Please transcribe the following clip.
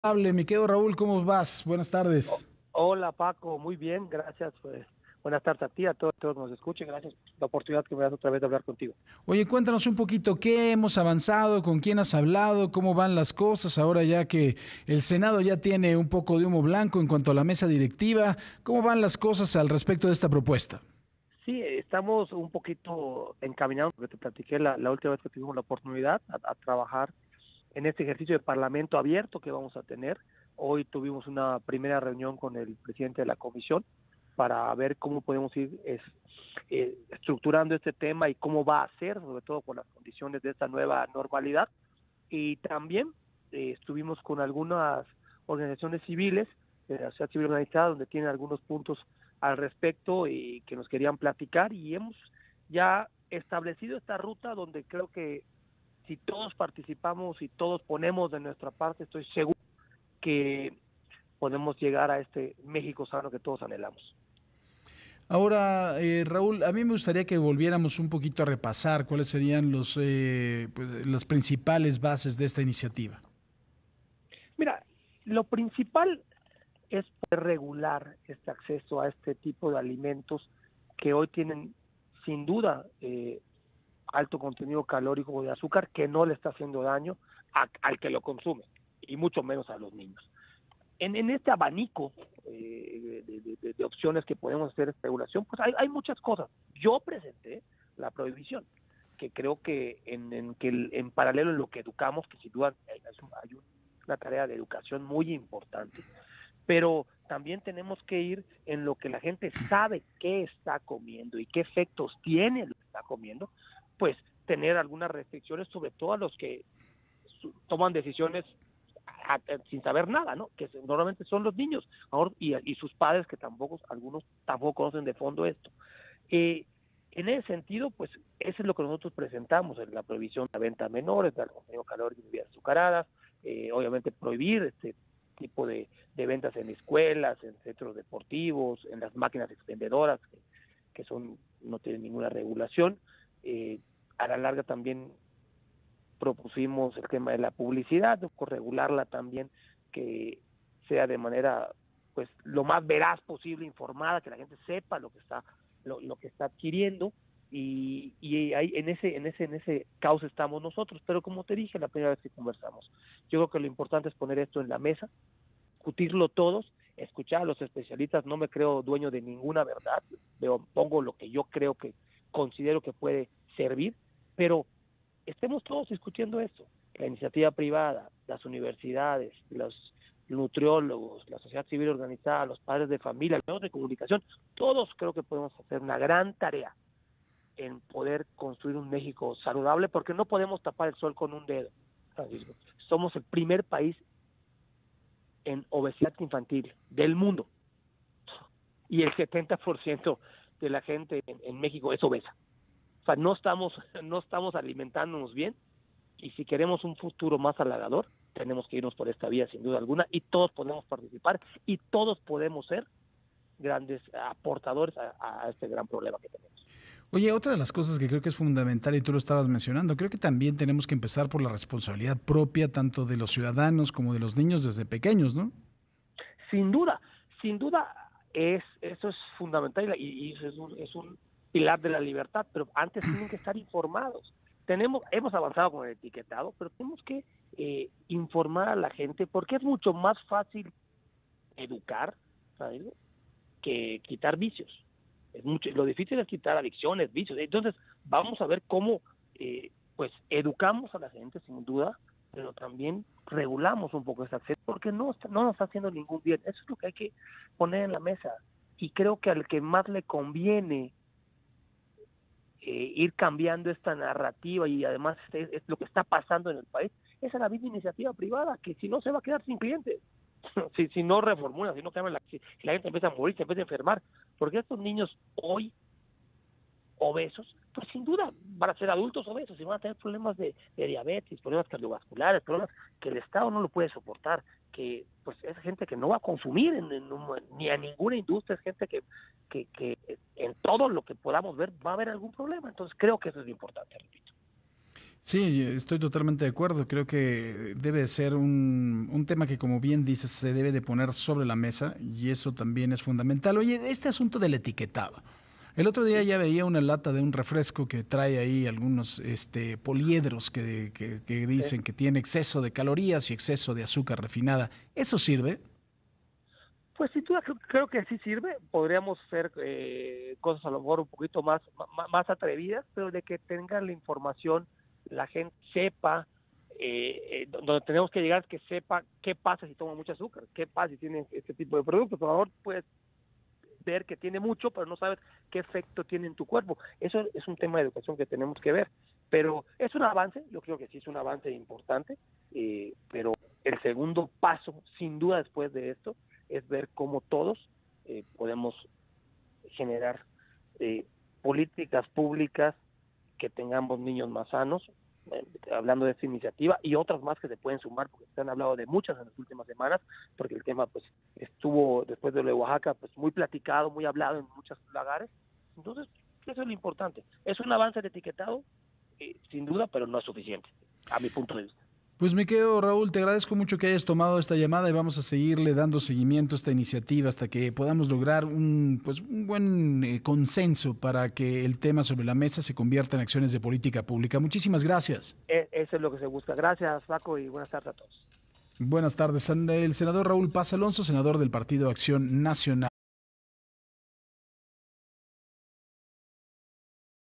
Mi querido Raúl, ¿cómo vas? Buenas Oh, tardes. hola Paco, muy bien, gracias. Pues, buenas tardes a ti, a todos nos escuchen. Gracias por la oportunidad que me das otra vez de hablar contigo. Oye, cuéntanos un poquito qué hemos avanzado, con quién has hablado, cómo van las cosas ahora ya que el Senado ya tiene un poco de humo blanco en cuanto a la mesa directiva. ¿Cómo van las cosas al respecto de esta propuesta? Sí, estamos un poquito encaminados, porque te platiqué la última vez que tuvimos la oportunidad a trabajar en este ejercicio de parlamento abierto que vamos a tener. Hoy tuvimos una primera reunión con el presidente de la comisión para ver cómo podemos ir estructurando este tema y cómo va a ser, sobre todo con las condiciones de esta nueva normalidad. Y también estuvimos con algunas organizaciones civiles, de la sociedad civil organizada, donde tienen algunos puntos al respecto y que nos querían platicar, y hemos ya establecido esta ruta donde creo que si todos participamos y todos ponemos de nuestra parte, estoy seguro que podemos llegar a este México sano que todos anhelamos. Ahora, Raúl, a mí me gustaría que volviéramos un poquito a repasar cuáles serían pues, las principales bases de esta iniciativa. Mira, lo principal es poder regular este acceso a este tipo de alimentos que hoy tienen sin duda alto contenido calórico de azúcar que no le está haciendo daño al que lo consume y mucho menos a los niños. En este abanico de opciones que podemos hacer esta regulación, pues hay muchas cosas. Yo presenté la prohibición, que creo que en paralelo en lo que educamos, que sin duda hay una tarea de educación muy importante, pero también tenemos que ir en lo que la gente sabe que está comiendo y qué efectos tiene lo que está comiendo, pues tener algunas restricciones, sobre todo a los que toman decisiones sin saber nada, ¿no? Que normalmente son los niños y sus padres, que tampoco, algunos tampoco conocen de fondo esto. Eh, en ese sentido, pues eso es lo que nosotros presentamos, en la prohibición de la venta a menores, del contenido calórico y bebidas azucaradas, obviamente prohibir este tipo de ventas en escuelas, en centros deportivos, en las máquinas expendedoras, que son no tienen ninguna regulación. A la larga también propusimos el tema de la publicidad, regularla también, que sea de manera pues lo más veraz posible, informada, que la gente sepa lo que está adquiriendo, y ahí en ese cauce estamos nosotros. Pero como te dije la primera vez que conversamos, yo creo que lo importante es poner esto en la mesa, discutirlo todos, escuchar a los especialistas. No me creo dueño de ninguna verdad, pongo lo que yo creo que considero que puede servir, pero estemos todos discutiendo esto, la iniciativa privada, las universidades, los nutriólogos, la sociedad civil organizada, los padres de familia, los medios de comunicación. Todos creo que podemos hacer una gran tarea en poder construir un México saludable, porque no podemos tapar el sol con un dedo, Francisco. Somos el primer país en obesidad infantil del mundo, y el 70% de la gente en México es obesa. O sea, no estamos alimentándonos bien, y si queremos un futuro más halagador, tenemos que irnos por esta vía sin duda alguna, y todos podemos participar y todos podemos ser grandes aportadores a este gran problema que tenemos. Oye, otra de las cosas que creo que es fundamental y tú lo estabas mencionando, creo que también tenemos que empezar por la responsabilidad propia tanto de los ciudadanos como de los niños desde pequeños, ¿no? Sin duda, sin duda, eso es fundamental, y eso es un pilar de la libertad, pero antes tienen que estar informados. Hemos avanzado con el etiquetado, pero tenemos que informar a la gente, porque es mucho más fácil educar, ¿sabes?, que quitar vicios. Lo difícil es quitar adicciones, vicios. Entonces, vamos a ver cómo pues educamos a la gente, sin duda, pero también regulamos un poco ese acceso, porque no nos está haciendo ningún bien. Eso es lo que hay que poner en la mesa. Y creo que al que más le conviene ir cambiando esta narrativa, y además es lo que está pasando en el país, es a la misma iniciativa privada, que si no se va a quedar sin clientes. Si no reformula, si no cambia, si la gente empieza a morir, se empieza a enfermar, porque estos niños hoy obesos, pues sin duda van a ser adultos obesos y van a tener problemas de diabetes, problemas cardiovasculares, problemas que el Estado no lo puede soportar, que pues es gente que no va a consumir ni a ninguna industria, es gente que en todo lo que podamos ver va a haber algún problema. Entonces creo que eso es lo importante, repito. Sí, estoy totalmente de acuerdo. Creo que debe de ser un tema que, como bien dices, se debe de poner sobre la mesa y eso también es fundamental. Oye, este asunto del etiquetado. El otro día Sí, ya veía una lata de un refresco que trae ahí algunos poliedros que sí. dicen que tiene exceso de calorías y exceso de azúcar refinada. ¿Eso sirve? Pues sin duda creo que sí sirve. Podríamos hacer cosas a lo mejor un poquito más atrevidas, pero de que tengan la información, la gente sepa, donde tenemos que llegar es que sepa qué pasa si toma mucho azúcar, qué pasa si tiene este tipo de productos. Por favor, puedes ver que tiene mucho, pero no sabes qué efecto tiene en tu cuerpo. Eso es un tema de educación que tenemos que ver. Pero es un avance, yo creo que sí es un avance importante, pero el segundo paso, sin duda después de esto, es ver cómo todos podemos generar eh, políticas públicas que tengamos niños más sanos, hablando de esta iniciativa y otras más que se pueden sumar, porque se han hablado de muchas en las últimas semanas, porque el tema pues estuvo después de lo de Oaxaca pues muy platicado, muy hablado en muchos lugares. Entonces, eso es lo importante. Es un avance de etiquetado, sin duda, pero no es suficiente, a mi punto de vista. Pues mi querido Raúl, te agradezco mucho que hayas tomado esta llamada y vamos a seguirle dando seguimiento a esta iniciativa hasta que podamos lograr un buen consenso para que el tema sobre la mesa se convierta en acciones de política pública. Muchísimas gracias. Eso es lo que se busca. Gracias, Paco, y buenas tardes a todos. Buenas tardes. El senador Raúl Paz Alonso, senador del Partido Acción Nacional.